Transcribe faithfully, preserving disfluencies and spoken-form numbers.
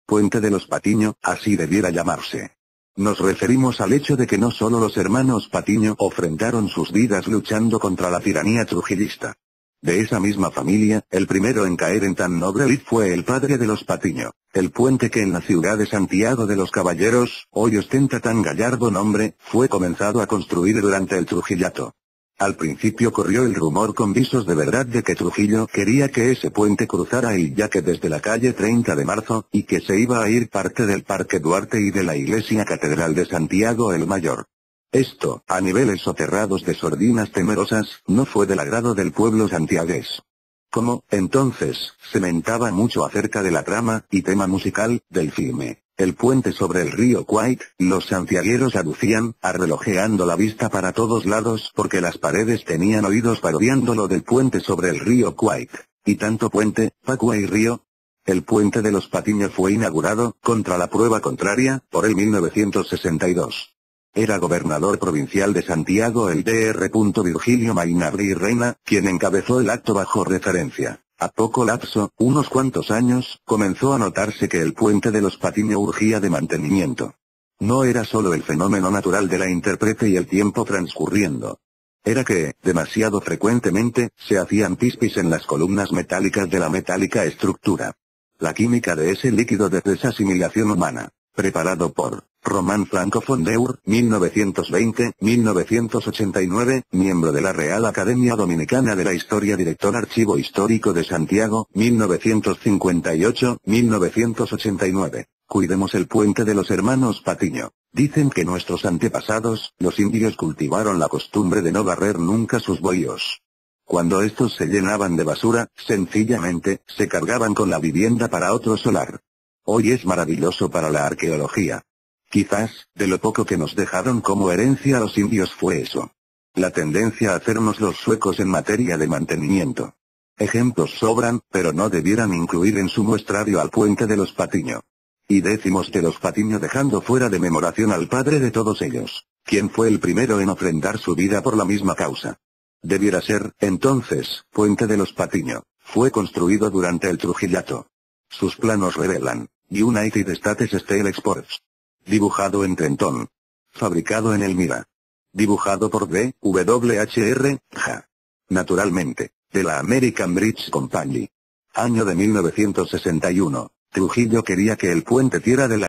Puente de los Patiño, así debiera llamarse. Nos referimos al hecho de que no solo los hermanos Patiño ofrendaron sus vidas luchando contra la tiranía trujillista. De esa misma familia, el primero en caer en tan noble lid fue el padre de los Patiño. El puente que en la ciudad de Santiago de los Caballeros, hoy ostenta tan gallardo nombre, fue comenzado a construir durante el Trujillato. Al principio corrió el rumor con visos de verdad de que Trujillo quería que ese puente cruzara el Yaque desde la calle treinta de marzo, y que se iba a ir parte del Parque Duarte y de la Iglesia Catedral de Santiago el Mayor. Esto, a niveles soterrados de sordinas temerosas, no fue del agrado del pueblo santiagués. Como, entonces, se mentaba mucho acerca de la trama y tema musical del filme El puente sobre el río Kwai, los santiagueros aducían, arrelojeando la vista para todos lados porque las paredes tenían oídos parodiando lo del puente sobre el río Kwai. Y tanto puente, Pacua y río. El puente de los Patiño fue inaugurado, contra la prueba contraria, por el mil novecientos sesenta y dos. Era gobernador provincial de Santiago el doctor Virgilio Mainardi y Reina, quien encabezó el acto bajo referencia. A poco lapso, unos cuantos años, comenzó a notarse que el puente de los Patiño urgía de mantenimiento. No era solo el fenómeno natural de la intérprete y el tiempo transcurriendo. Era que, demasiado frecuentemente, se hacían pispis en las columnas metálicas de la metálica estructura. La química de ese líquido de desasimilación humana, preparado por Román Franco Fondeur, mil novecientos veinte a mil novecientos ochenta y nueve, miembro de la Real Academia Dominicana de la Historia, director Archivo Histórico de Santiago, mil novecientos cincuenta y ocho a mil novecientos ochenta y nueve. Cuidemos el puente de los hermanos Patiño. Dicen que nuestros antepasados, los indios, cultivaron la costumbre de no barrer nunca sus bohíos. Cuando estos se llenaban de basura, sencillamente, se cargaban con la vivienda para otro solar. Hoy es maravilloso para la arqueología. Quizás, de lo poco que nos dejaron como herencia a los indios fue eso. La tendencia a hacernos los suecos en materia de mantenimiento. Ejemplos sobran, pero no debieran incluir en su muestrario al puente de los Patiño. Y decimos de los Patiño dejando fuera de memoración al padre de todos ellos, quien fue el primero en ofrendar su vida por la misma causa. Debiera ser, entonces, puente de los Patiño. Fue construido durante el Trujillato. Sus planos revelan, United States Steel Exports. Dibujado en Trenton. Fabricado en Elmira. Dibujado por D W H R, J. Naturalmente, de la American Bridge Company. Año de mil novecientos sesenta y uno. Trujillo quería que el puente Tierra de la